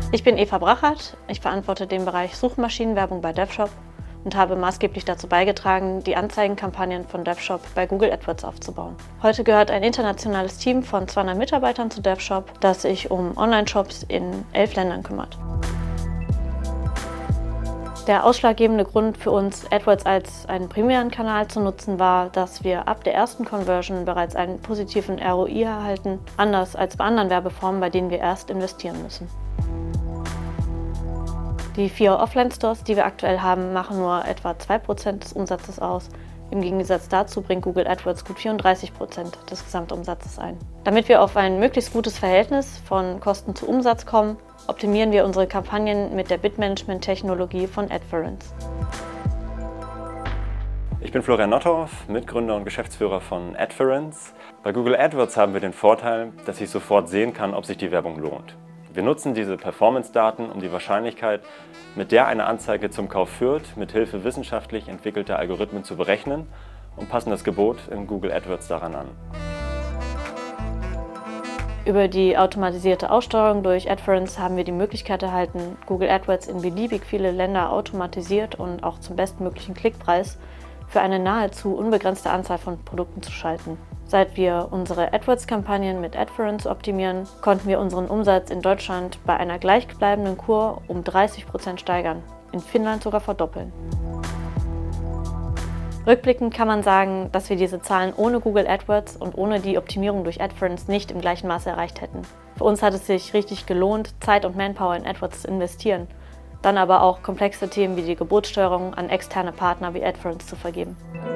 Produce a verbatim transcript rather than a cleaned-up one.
Ich bin Eva Brachert, ich verantworte den Bereich Suchmaschinenwerbung bei DevShop und habe maßgeblich dazu beigetragen, die Anzeigenkampagnen von DevShop bei Google AdWords aufzubauen. Heute gehört ein internationales Team von zweihundert Mitarbeitern zu DevShop, das sich um Online-Shops in elf Ländern kümmert. Der ausschlaggebende Grund für uns, AdWords als einen primären Kanal zu nutzen, war, dass wir ab der ersten Conversion bereits einen positiven R O I erhalten, anders als bei anderen Werbeformen, bei denen wir erst investieren müssen. Die vier Offline-Stores, die wir aktuell haben, machen nur etwa zwei Prozent des Umsatzes aus. Im Gegensatz dazu bringt Google AdWords gut vierunddreißig Prozent des Gesamtumsatzes ein. Damit wir auf ein möglichst gutes Verhältnis von Kosten zu Umsatz kommen, optimieren wir unsere Kampagnen mit der Bid-Management-Technologie von Adference. Ich bin Florian Nottorf, Mitgründer und Geschäftsführer von Adference. Bei Google AdWords haben wir den Vorteil, dass ich sofort sehen kann, ob sich die Werbung lohnt. Wir nutzen diese Performance-Daten, um die Wahrscheinlichkeit, mit der eine Anzeige zum Kauf führt, mit Hilfe wissenschaftlich entwickelter Algorithmen zu berechnen und passen das Gebot in Google AdWords daran an. Über die automatisierte Aussteuerung durch Adference haben wir die Möglichkeit erhalten, Google AdWords in beliebig viele Länder automatisiert und auch zum bestmöglichen Klickpreis für eine nahezu unbegrenzte Anzahl von Produkten zu schalten. Seit wir unsere AdWords-Kampagnen mit Adference optimieren, konnten wir unseren Umsatz in Deutschland bei einer gleichbleibenden Kur um dreißig Prozent steigern, in Finnland sogar verdoppeln. Rückblickend kann man sagen, dass wir diese Zahlen ohne Google AdWords und ohne die Optimierung durch Adference nicht im gleichen Maße erreicht hätten. Für uns hat es sich richtig gelohnt, Zeit und Manpower in AdWords zu investieren, dann aber auch komplexe Themen wie die Gebotssteuerung an externe Partner wie Adference zu vergeben.